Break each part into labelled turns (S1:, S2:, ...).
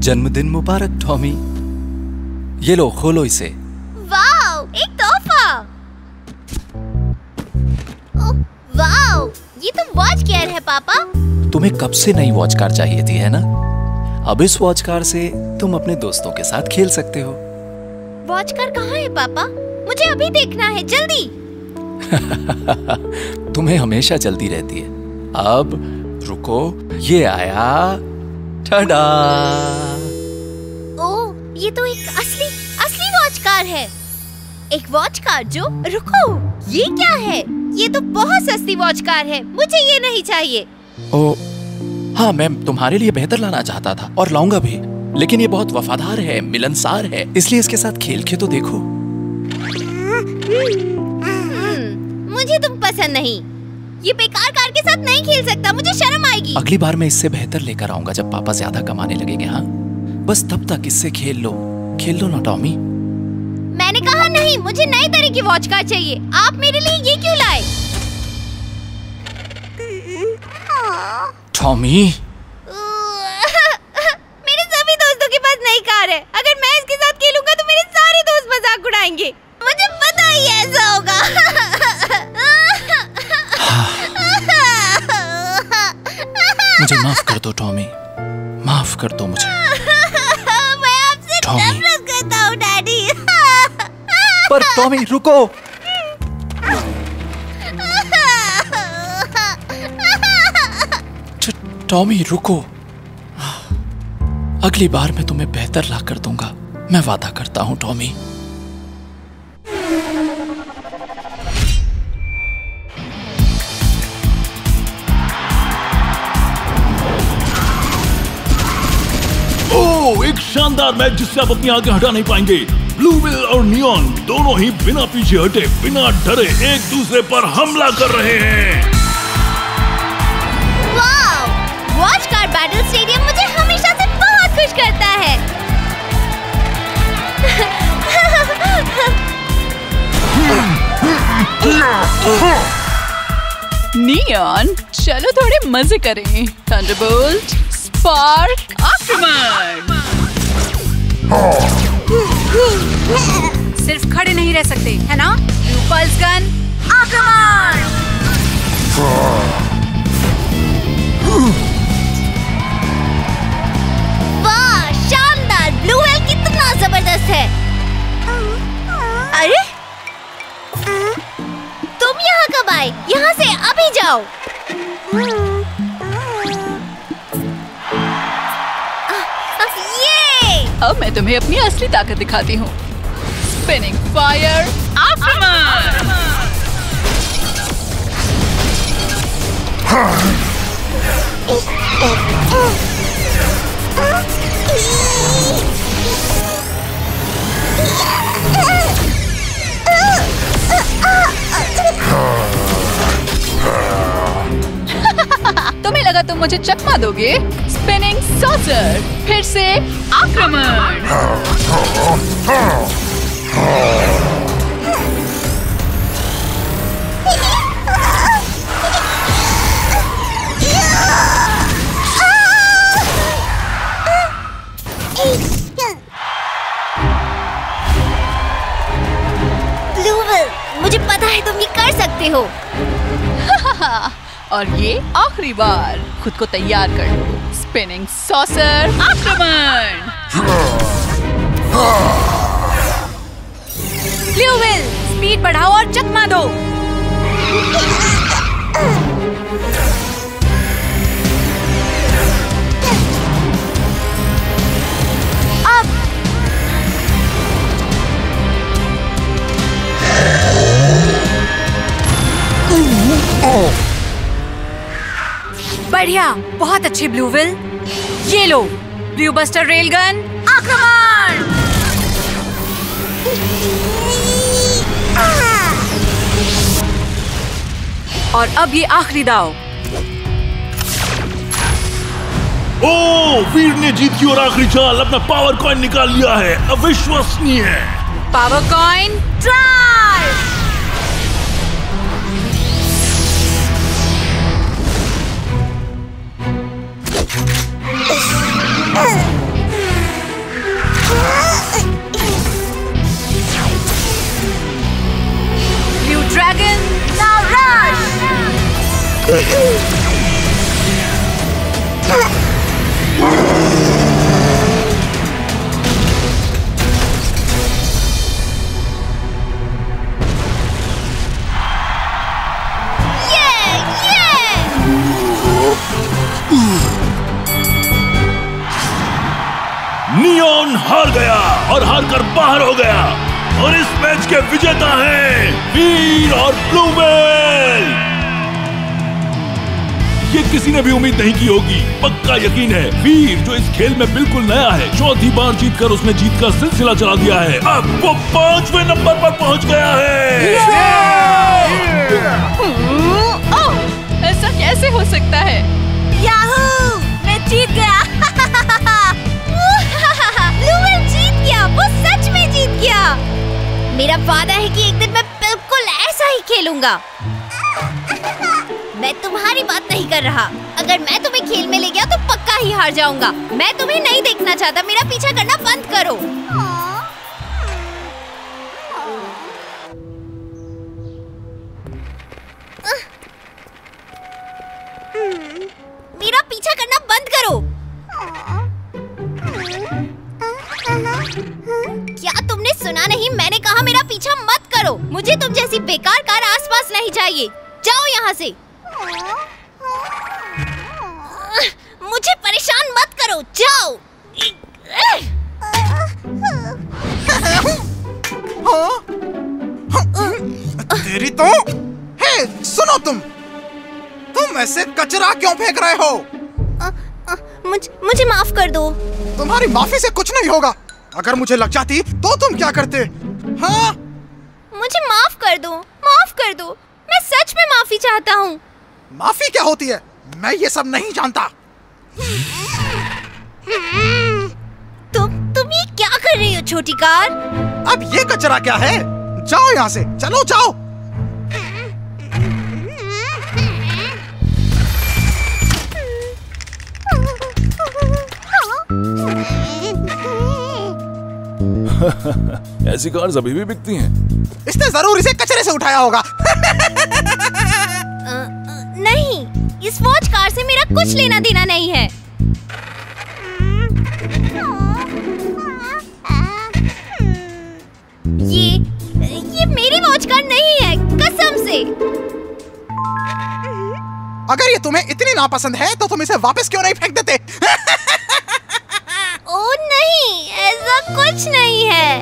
S1: जन्मदिन मुबारक टॉमी। ये लो, खोलो इसे।
S2: वाओ, एक तोहफा। ओह वाओ, ये तो वॉच कार है पापा।
S1: तुम्हें कब से नई वॉच कार चाहिए थी, है ना? अब इस वॉच कार से तुम अपने दोस्तों के साथ खेल सकते हो।
S2: वॉच कार कहाँ है पापा? मुझे अभी देखना है, जल्दी।
S1: तुम्हें हमेशा जल्दी रहती है। अब रुको, ये आया। टाडा!
S2: ओह, ये तो एक असली वॉच कार है। एक वॉच कार जो, रुको, ये क्या है? ये तो बहुत सस्ती वॉच कार है, मुझे ये नहीं चाहिए।
S1: ओह, हाँ, मैं तुम्हारे लिए बेहतर लाना चाहता था और लाऊंगा भी, लेकिन ये बहुत वफादार है, मिलनसार है, इसलिए इसके साथ खेल के तो देखो।
S2: मुझे तुम पसंद नहीं। ये बेकार कार के साथ नहीं खेल सकता, मुझे शर्म आएगी।
S1: अगली बार मैं इससे बेहतर लेकर आऊंगा जब पापा ज्यादा कमाने लगेंगे। हाँ, बस तब तक इससे खेल लो ना टॉमी।
S2: मैंने कहा नहीं, मुझे नई तरह की वॉच कार चाहिए। आप मेरे लिए ये क्यों लाए?
S1: टॉमी,
S2: मेरे सभी दोस्तों के पास नई कार है। अगर मैं इसके साथ खेलूंगा तो मेरे सारे दोस्त मजाक उड़ाएंगे। मुझे पता ही ऐसा होगा।
S1: मुझे माफ कर दो टॉमी, माफ कर दो मुझे।
S2: मैं आपसे नफरत करता हूँ डैडी।
S1: पर टॉमी रुको। टॉमी रुको, अगली बार मैं तुम्हें बेहतर ला कर दूंगा, मैं वादा करता हूं टॉमी।
S3: ओह, एक शानदार मैच जिससे आप अपनी आंखें हटा नहीं पाएंगे। ब्लू व्हेल और नियॉन दोनों ही बिना पीछे हटे, बिना डरे एक दूसरे पर हमला कर रहे हैं।
S2: वॉच कार बैटल स्टेडियम मुझे हमेशा से बहुत खुश करता है।
S4: नियॉन, चलो थोड़े मजे करें। थंडरबोल्ट, स्पार्क, आक्रमण।
S5: सिर्फ खड़े नहीं रह सकते, है ना? पल्स गन, आक्रमण।
S2: वाह, शानदार! ब्लू व्हेल कितना जबरदस्त है। अरे, तुम यहाँ कब आए? यहाँ से अभी जाओ। ये!
S4: अब मैं तुम्हें अपनी असली ताकत दिखाती हूँ। स्पिनिंग फायर, आक्रमण। तुम्हें लगा तुम मुझे चकमा दोगे? स्पिनिंग सॉसर, फिर से आक्रमण।
S2: ब्लू व्हेल, मुझे पता है तुम ये कर सकते हो।
S4: और ये आखिरी बार, खुद को तैयार कर लो। स्पिनिंग सॉसर, आक्रमण।
S5: ब्लू व्हेल, स्पीड बढ़ाओ और चकमा दो। बढ़िया, बहुत अच्छे ब्लू व्हेल। ये लो, ब्लू बस्टर रेलगन, आक्रमण। और अब ये आखिरी दाव।
S3: ओह, वीर ने जीत की और आखिरी चाल, अपना पावर कॉइन निकाल लिया है। अविश्वसनीय है।
S5: Power coin drive.
S3: नियॉन हार गया और हार कर बाहर हो गया और इस मैच के विजेता हैं वीर और ब्लूवेल। ये किसी ने भी उम्मीद नहीं की होगी। पक्का यकीन है वीर जो इस खेल में बिल्कुल नया है, चौथी बार जीतकर उसने जीत का सिलसिला चला दिया है। अब वो 5वें नंबर पर पहुंच गया है।
S4: ऐसा कैसे हो सकता है?
S2: याहू! मैं जीत गया। ब्लूवेल जीत गया, वो सच में जीत गया। मेरा वादा है कि एक दिन मैं बिल्कुल ऐसा ही खेलूंगा। मैं तुम्हारी बात नहीं कर रहा। अगर मैं तुम्हें खेल में ले गया तो पक्का ही हार जाऊंगा। मैं तुम्हें नहीं देखना चाहता। मेरा पीछा करना बंद करो। मेरा पीछा करना बंद करो। क्या तुमने सुना नहीं? मैंने कहा मेरा पीछा मत करो। मुझे तुम जैसी बेकार कार आसपास नहीं चाहिए। जाओ यहाँ से। मुझे परेशान मत करो, जाओ।
S6: तेरी तो हे, सुनो तुम ऐसे कचरा क्यों फेंक रहे हो?
S2: मुझे माफ कर दो।
S6: तुम्हारी माफी से कुछ नहीं होगा। अगर मुझे लग जाती तो तुम क्या करते? हाँ?
S2: मुझे माफ कर दो, माफ कर दो। मैं सच में माफी चाहता हूँ।
S6: माफी क्या होती है? मैं ये सब नहीं जानता।
S2: तुम ये क्या कर रही हो छोटी कार?
S6: अब ये कचरा क्या है? जाओ यहाँ से, चलो जाओ।
S3: ऐसी कार अभी भी बिकती हैं।
S6: इसने जरूर इसे कचरे से उठाया होगा।
S2: नहीं, इस वॉच कार से मेरा कुछ लेना देना नहीं है। ये मेरी वॉच कार नहीं है, कसम से।
S6: अगर ये तुम्हें इतनी नापसंद है तो तुम इसे वापस क्यों नहीं फेंक देते?
S2: ओ नहीं, ऐसा कुछ नहीं है।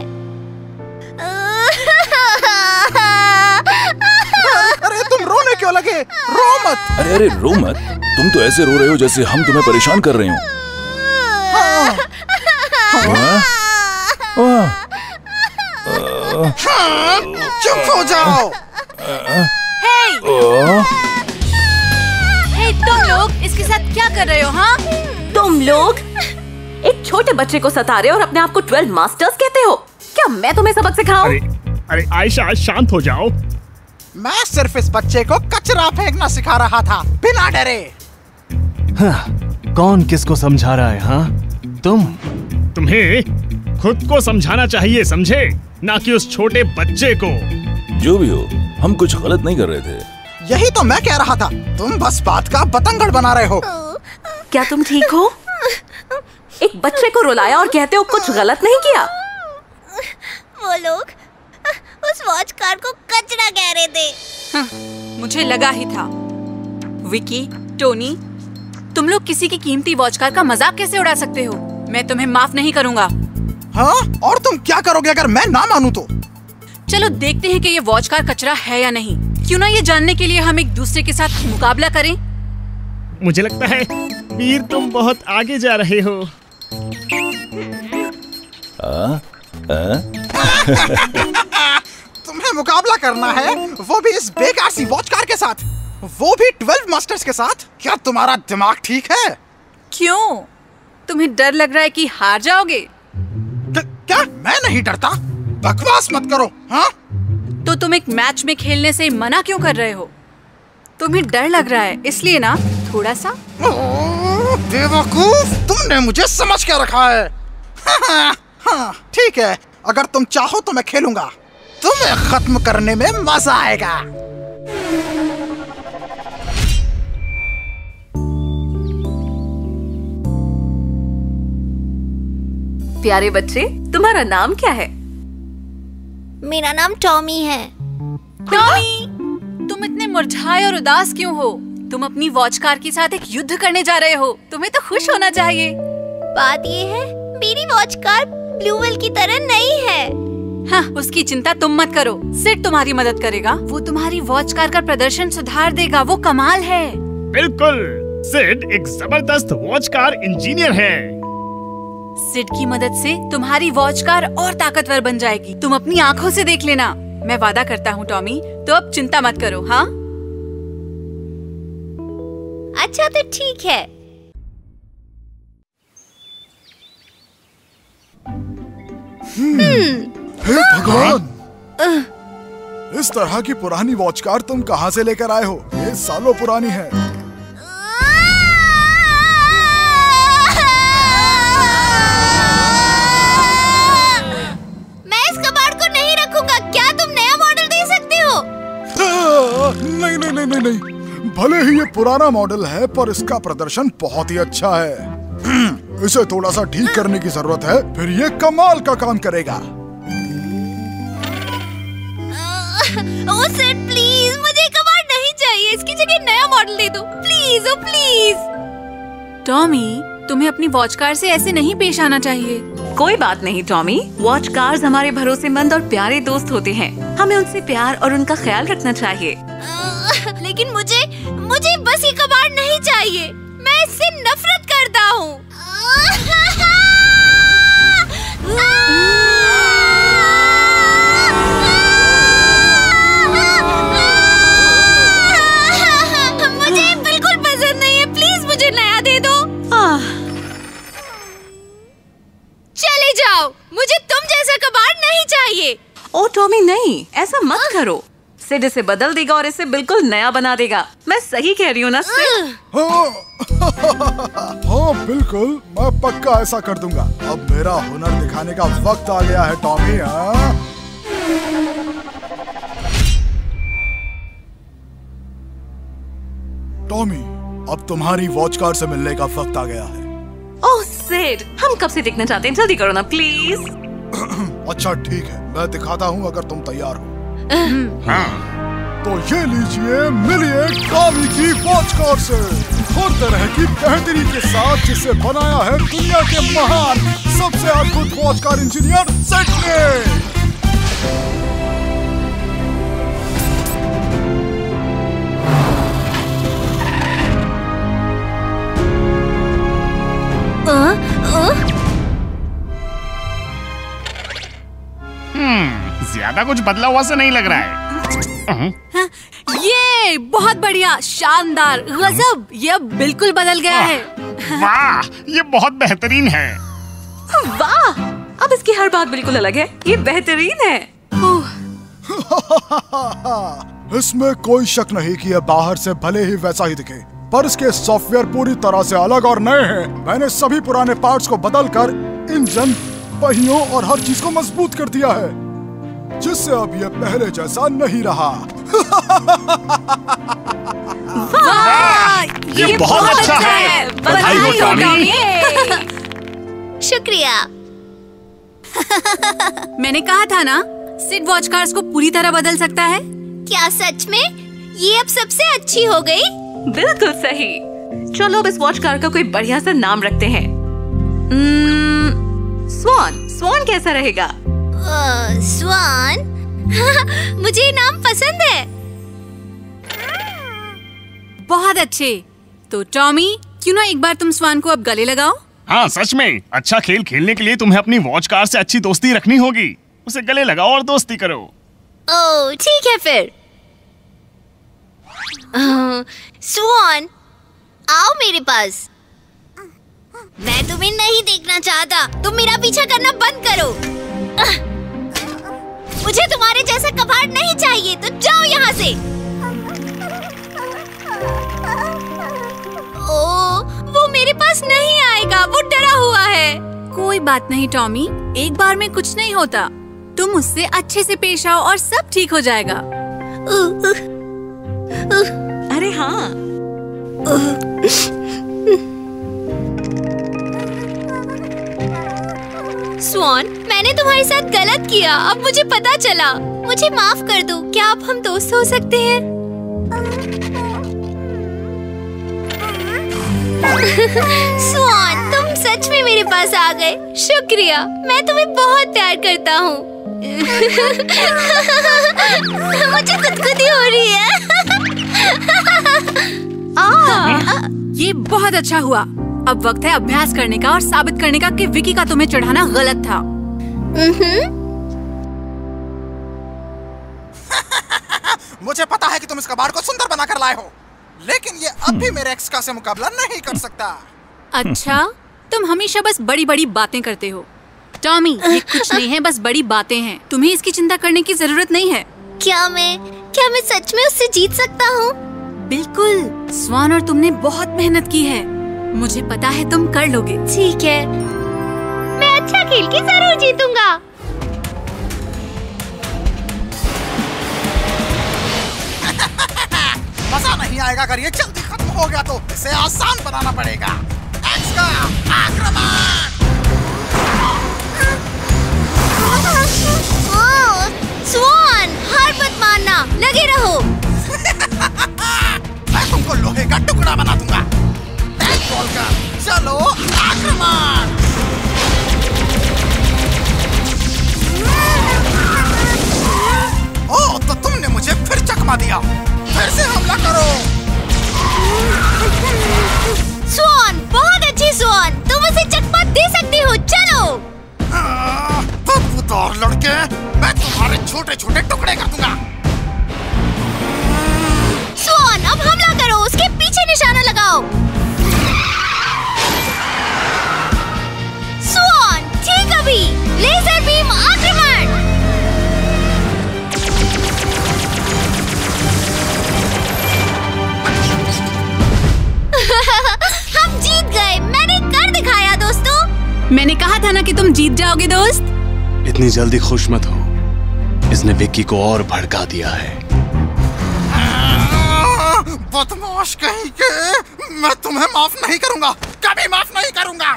S6: अरे तुम रोने क्यों लगे? रो मत।
S3: अरे रो मत। तुम तो ऐसे रो रहे हो जैसे हम तुम्हें परेशान कर रहे हो।
S6: चुप हो जाओ।
S5: हे, तुम लोग इसके साथ क्या कर रहे हो? हाँ,
S7: तुम लोग एक छोटे बच्चे को सता रहे हो और अपने आप को 12 मास्टर्स कहते हो। क्या मैं तुम्हें सबक सिखाऊं?
S8: अरे आयशा, शांत हो जाओ।
S6: मैं सिर्फ इस बच्चे को कचरा फेंकना सिखा रहा था, बिना डरे।
S8: हाँ, कौन किसको समझा रहा है? हाँ, तुम्हें खुद को समझाना चाहिए, समझे? ना कि उस छोटे बच्चे को।
S3: जो भी हो, हम कुछ गलत नहीं कर रहे थे।
S6: यही तो मैं कह रहा था। तुम बस बात का बतंगड़ बना रहे हो।
S7: क्या तुम ठीक हो? एक बच्चे को रुलाया और कहते हो कुछ गलत नहीं किया।
S2: वो लोग उस वॉच कार को कचरा कह रहे थे।
S5: हाँ, मुझे लगा ही था। विकी, टोनी, तुम लोग किसी की कीमती वॉच कार का मजाक कैसे उड़ा सकते हो? मैं तुम्हें माफ नहीं करूंगा।
S6: हाँ? और तुम क्या करोगे अगर मैं ना मानूं तो?
S5: चलो देखते हैं कि ये वॉच कार कचरा है या नहीं। क्यों ना ये जानने के लिए हम एक दूसरे के साथ मुकाबला करें।
S8: मुझे लगता है वीर तुम बहुत आगे जा रहे हो।
S6: तुम्हें मुकाबला करना है, वो भी इस बेकार सी वॉच कार के साथ, वो भी 12 मास्टर्स के साथ? क्या तुम्हारा दिमाग ठीक है?
S5: क्यों? तुम्हें डर लग रहा है कि हार जाओगे?
S6: क्या मैं नहीं डरता? बकवास मत करो। हाँ?
S5: तो तुम एक मैच में खेलने से मना क्यों कर रहे हो? तुम्हें डर लग रहा है इसलिए ना, थोड़ा सा।
S6: बेवकूफ, तुमने मुझे समझ के रखा है। हाँ, ठीक है, अगर तुम चाहो तो मैं खेलूंगा। तुम्हें खत्म करने में मजा आएगा।
S7: प्यारे बच्चे, तुम्हारा नाम क्या है?
S2: मेरा नाम टॉमी है।
S5: टॉमी, तुम इतने मुरझाए और उदास क्यों हो? तुम अपनी वॉच कार के साथ एक युद्ध करने जा रहे हो। तुम्हें तो खुश होना चाहिए।
S2: बात ये है, मेरी वॉच कार ब्लू व्हेल की तरह नहीं है।
S5: हाँ, उसकी चिंता तुम मत करो। सिड तुम्हारी मदद करेगा। वो तुम्हारी वॉच कार का प्रदर्शन सुधार देगा। वो कमाल है।
S8: बिल्कुल, सिड एक जबरदस्त वॉच कार इंजीनियर है।
S5: सिड की मदद से तुम्हारी वॉच कार और ताकतवर बन जाएगी। तुम अपनी आँखों से देख लेना। मैं वादा करता हूँ टॉमी, तो अब चिंता मत करो। हाँ,
S2: अच्छा तो ठीक है।
S9: हे भगवान, इस तरह की पुरानी वॉच कार तुम कहाँ से लेकर आए हो? ये सालों पुरानी है।
S2: मैं इस कबाड़ को नहीं रखूंगा। क्या तुम नया मॉडल दे सकते हो?
S9: नहीं नहीं नहीं नहीं नहीं, भले ही ये पुराना मॉडल है पर इसका प्रदर्शन बहुत ही अच्छा है। इसे थोड़ा सा ठीक करने की जरूरत है, फिर ये कमाल का काम करेगा।
S2: ओह सिड, प्लीज मुझे कबाड़ नहीं चाहिए। इसकी जगह नया मॉडल दे दो प्लीज। O please.
S5: टॉमी, तुम्हें अपनी वॉच कार से ऐसे नहीं पेश आना चाहिए।
S7: कोई बात नहीं टॉमी, वॉच कार्स हमारे भरोसेमंद और प्यारे दोस्त होते हैं। हमें उनसे प्यार और उनका ख्याल रखना चाहिए।
S2: लेकिन मुझे बस ये कबाड़ नहीं चाहिए। मैं इससे नफरत करता हूँ। मुझे बिल्कुल पसंद नहीं है। प्लीज मुझे नया दे दो। चले जाओ, मुझे तुम जैसा कबाड़ नहीं चाहिए।
S7: ओ टॉमी नहीं, ऐसा मत करो। सिड इसे बदल देगा और इसे बिल्कुल नया बना देगा। मैं सही कह रही हूँ ना सिड?
S9: हाँ बिल्कुल, मैं पक्का ऐसा कर दूंगा। अब मेरा हुनर दिखाने का वक्त आ गया है टॉमी। टॉमी, अब तुम्हारी वॉच कार से मिलने का वक्त आ गया है।
S7: ओह सिड, हम कब से देखना चाहते हैं, जल्दी करो ना प्लीज।
S9: अच्छा ठीक है, मैं दिखाता हूँ अगर तुम तैयार हो। तो ये लीजिए, मिलिए टॉमी की वॉच कार से हर तरह की बेहतरी के साथ, जिसे बनाया है दुनिया के महान सबसे अद्भुत वॉच कार इंजीनियर सिड ने।
S8: ज्यादा कुछ बदला हुआ से नहीं लग रहा है।
S5: ये बहुत बढ़िया, शानदार, गजब। ये अब बिल्कुल बदल गया है।
S8: वाह, ये बहुत बेहतरीन है।
S7: वाह, अब इसकी हर बात बिल्कुल अलग है। ये बेहतरीन है।
S9: इसमें कोई शक नहीं कि यह बाहर से भले ही वैसा ही दिखे, पर इसके सॉफ्टवेयर पूरी तरह से अलग और नए हैं। मैंने सभी पुराने पार्ट्स को बदलकर इंजन, पहियों और हर चीज को मजबूत कर दिया है, जिससे अब ये पहले जैसा नहीं रहा।
S5: वाह,
S8: ये बहुत अच्छा है। बधाई हो टॉमी।
S2: शुक्रिया।
S5: मैंने कहा था ना, सिड वॉच कार्स को पूरी तरह बदल सकता है।
S2: क्या सच में? ये अब सबसे अच्छी हो गई?
S7: बिल्कुल सही। चलो अब इस वॉच कार का कोई बढ़िया सा नाम रखते हैं। स्वान। स्वान कैसा रहेगा?
S2: स्वान? मुझे ये नाम पसंद है।
S5: बहुत अच्छे। तो टॉमी, क्यों ना एक बार तुम स्वान को अब गले लगाओ?
S8: हाँ सच में, अच्छा खेल खेलने के लिए तुम्हें अपनी वॉच कार से अच्छी दोस्ती रखनी होगी। उसे गले लगाओ और दोस्ती करो।
S2: ओह ठीक है फिर। स्वान, आओ मेरे पास। मैं तुम्हें नहीं देखना चाहता। तुम मेरा पीछा करना बंद करो। मुझे तुम्हारे जैसा कबाड़ नहीं चाहिए, तो जाओ यहाँ से। ओह, वो मेरे पास नहीं आएगा। वो डरा हुआ है।
S5: कोई बात नहीं टॉमी, एक बार में कुछ नहीं होता। तुम उससे अच्छे से पेश आओ और सब ठीक हो जाएगा।
S7: अरे हाँ।
S2: स्वान, मैंने तुम्हारे साथ गलत किया। अब मुझे पता चला। मुझे माफ कर दो। क्या अब हम दोस्त हो सकते हैं? स्वान, तुम सच में मेरे पास आ गए। शुक्रिया। मैं तुम्हें बहुत प्यार करता हूँ। मुझे खुदकुदी हो रही है।
S5: ये बहुत अच्छा हुआ। अब वक्त है अभ्यास करने का और साबित करने का कि विकी का तुम्हें चढ़ाना गलत था।
S6: मुझे पता है कि तुम इस कबाड़ को सुंदर बनाकर लाए हो, लेकिन ये अब भी मेरे एक्स का से मुकाबला नहीं कर सकता।
S5: अच्छा, तुम हमेशा बस बड़ी बड़ी बातें करते हो। टॉमी, ये कुछ नहीं है, बस बड़ी बातें हैं। तुम्हें इसकी चिंता करने की जरूरत नहीं है।
S2: क्या मैं सच में उससे जीत सकता हूँ?
S5: बिल्कुल। स्वान और तुमने बहुत मेहनत की है। मुझे पता है तुम कर लोगे।
S2: ठीक है, मैं अच्छा खेल के जरूर जीतूंगा।
S6: मजा नहीं आएगा अगर ये जल्दी खत्म हो गया तो। इसे आसान बनाना पड़ेगा। एक्स का आक्रमण।
S2: स्वान, हार मत मानना, लगे रहो।
S6: मैं तुमको लोहे का टुकड़ा बना दूंगा। एक बॉल का, चलो आक्रमण। ओह, तो तुमने मुझे फिर चकमा दिया। फिर से हमला करो।
S2: स्वान, बहुत अच्छी स्वान, तुम उसे चकमा दे सकती हो। चलो।
S6: बदबूदार लड़के, मैं तुम्हारे छोटे छोटे टुकड़े कर दूंगा।
S2: स्वान, अब हमला करो, उसके पीछे निशाना लगाओ। स्वान, ठीक अभी, लेजर बीम आक्रमण। हम जीत गए। मैंने कर दिखाया दोस्तों।
S5: मैंने कहा था ना कि तुम जीत जाओगे दोस्त।
S8: इतनी जल्दी खुश मत हो, इसने विक्की को और भड़का दिया है।
S6: बदमाश कहीं के, मैं तुम्हें माफ नहीं करूंगा, कभी माफ नहीं करूंगा।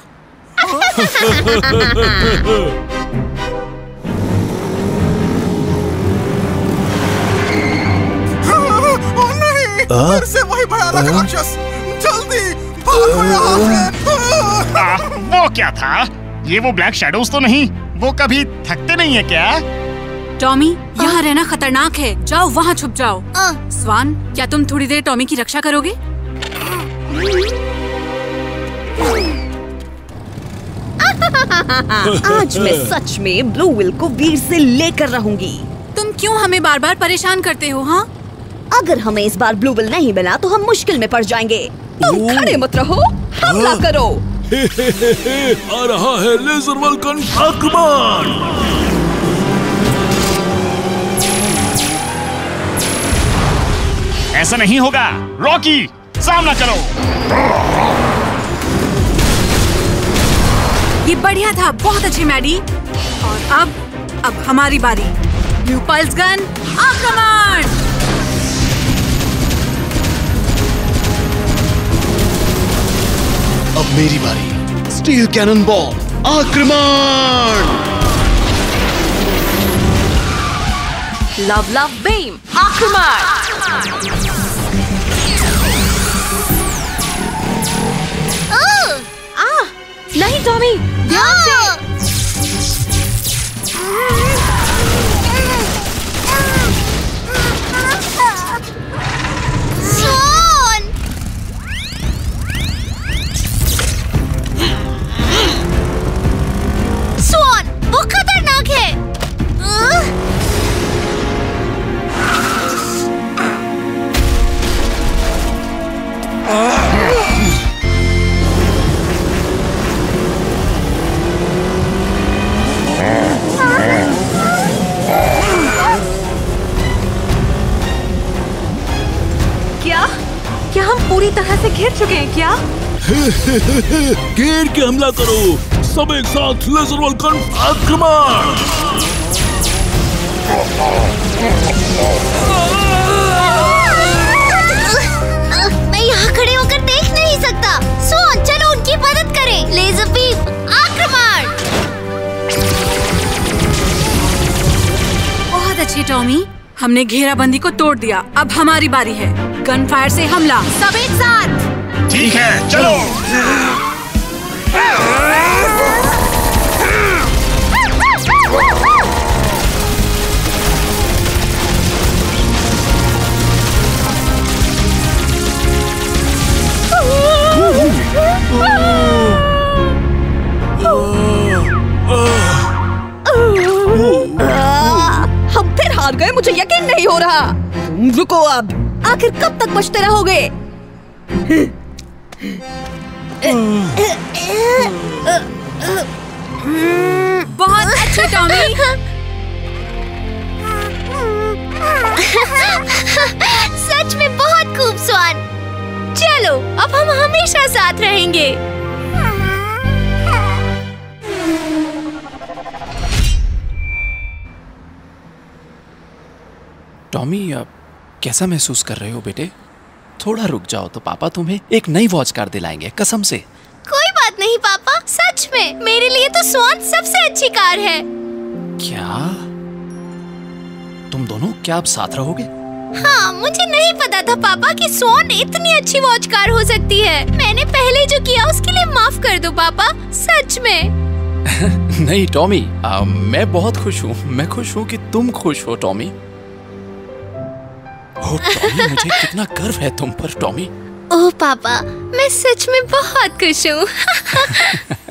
S6: ओ नहीं, फिर से वही भयानक राक्षस। जल्दी भागो यहाँ से।
S8: वो क्या था? ये वो ब्लैक शैडोज तो नहीं? वो कभी थकते नहीं है क्या?
S5: टॉमी, यहाँ रहना खतरनाक है। जाओ वहाँ छुप जाओ। स्वान, क्या तुम थोड़ी देर टॉमी की रक्षा करोगे?
S7: आज मैं सच में ब्लू विल को वीर से लेकर रहूंगी।
S5: तुम क्यों हमें बार बार परेशान करते हो? हाँ,
S7: अगर हमें इस बार ब्लू विल नहीं मिला तो हम मुश्किल में पड़ जाएंगे। तुम खड़े मत रहो, हमला करो।
S3: आ रहा है लेजर वल्कन आक्रमण।
S8: ऐसा नहीं होगा। रॉकी, सामना करो।
S5: ये बढ़िया था, बहुत अच्छी मैडी। और अब हमारी बारी। ब्लू पल्स गन आक्रमण।
S8: अब मेरी बारी। स्टील कैनन बॉल आक्रमण।
S7: लव बीम आक्रमण। नहीं टॉमी, ध्यान से।
S2: स्वान, स्वान, वो खतरनाक है।
S7: क्या हम पूरी तरह से घिर चुके हैं क्या?
S3: घेर के हमला करो, सब एक साथ। लेजर वल्कन आक्रमण।
S2: मैं यहाँ खड़े होकर देख नहीं सकता। स्वान, चलो उनकी मदद करें। लेजर बीम आक्रमण।
S5: टॉमी, हमने घेराबंदी को तोड़ दिया। अब हमारी बारी है। गन फायर से हमला।
S2: सब एक साथ।
S8: ठीक है, चलो।
S7: हम फिर हार गए, मुझे यकीन नहीं हो रहा। तुम रुको अब, आखिर कब तक बचते रहोगे?
S5: बहुत अच्छा टॉमी।
S2: सच में बहुत खूब स्वान। चलो अब हम हमेशा साथ रहेंगे।
S1: टॉमी, अब कैसा महसूस कर रहे हो बेटे? थोड़ा रुक जाओ तो पापा तुम्हें एक नई वॉच कार दिलाएंगे, कसम से।
S2: कोई बात नहीं पापा, सच में मेरे लिए तो स्वान सबसे अच्छी कार है।
S1: क्या तुम दोनों क्या अब साथ रहोगे?
S2: हाँ, मुझे नहीं पता था पापा कि स्वान इतनी अच्छी वॉच कार हो सकती है। मैंने पहले जो किया उसके लिए माफ कर दो पापा, सच में।
S1: नहीं टॉमी, मैं बहुत खुश हूँ। मैं खुश हूँ कि तुम खुश हो टॉमी। ओह टॉमी, मुझे कितना गर्व है तुम पर टॉमी।
S2: ओह पापा, मैं सच में बहुत खुश हूँ।